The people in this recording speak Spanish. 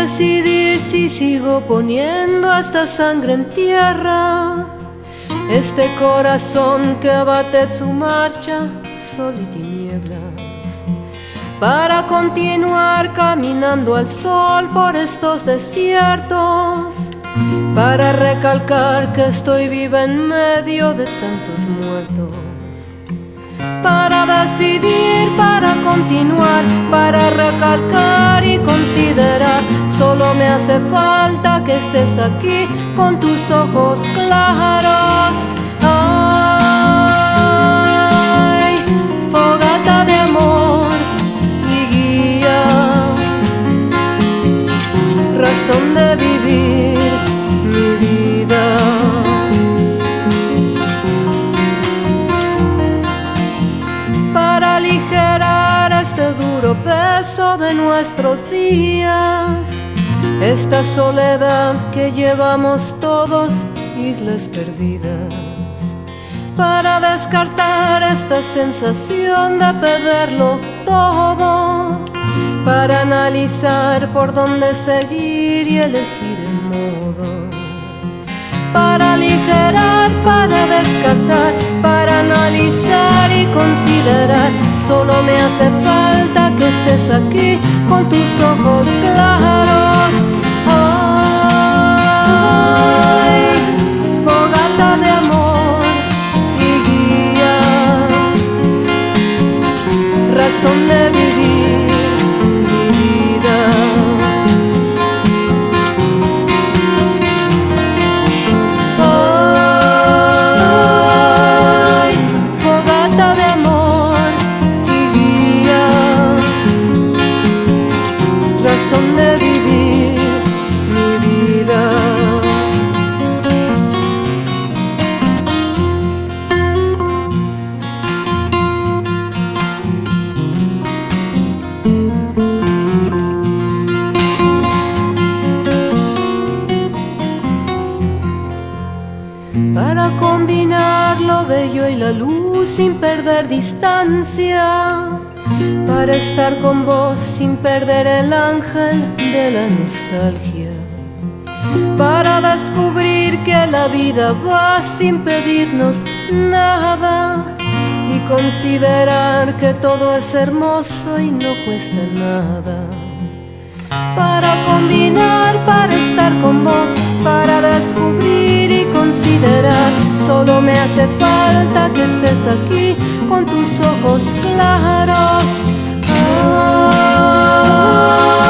decidir si sigo poniendo esta sangre en tierra, este corazón que bate su marcha, sol y tinieblas, para continuar caminando al sol por estos desiertos, para recalcar que estoy viva en medio de tantos muertos, para decidir, para continuar, para recalcar y considerar. Solo me hace falta que estés aquí con tus ojos claros. Ay, fogata de amor y guía, razón de vivir mi vida. Para aligerar este duro peso de nuestros días, esta soledad que llevamos todos, islas perdidas, para descartar esta sensación de perderlo todo, para analizar por dónde seguir y elegir el modo, para aligerar, para descartar, para analizar y considerar. Solo me hace falta que estés aquí con tus ojos claros. Ay, fogata de amor y guía, razón de vivir mi vida. Ay, fogata de amor y guía, razón de vivir mi vida. Para combinar lo bello y la luz sin perder distancia, para estar con vos sin perder el ángel de la nostalgia, para descubrir que la vida va sin pedirnos nada y considerar que todo es hermoso y no cuesta nada. Para combinar, para estar con vos, para descubrir y considerar. Solo me hace falta que estés aquí con tus ojos claros. Ah.